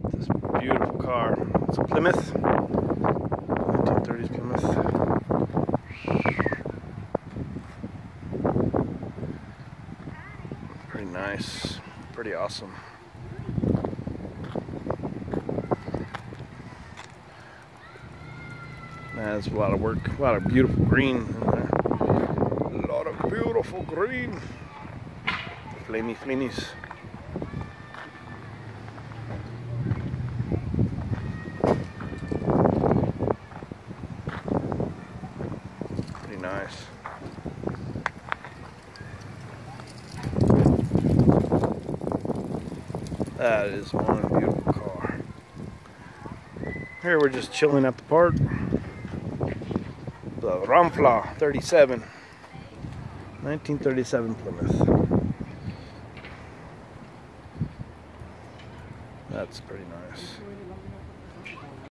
This beautiful car. It's a Plymouth. 1930s Plymouth. Pretty nice. Pretty awesome. That's a lot of work. A lot of beautiful green in there. A lot of beautiful green. Flamey flamies. Pretty nice. That is one beautiful car. Here we're just chilling at the park. The Ramfla 37. 1937 Plymouth. That's pretty nice.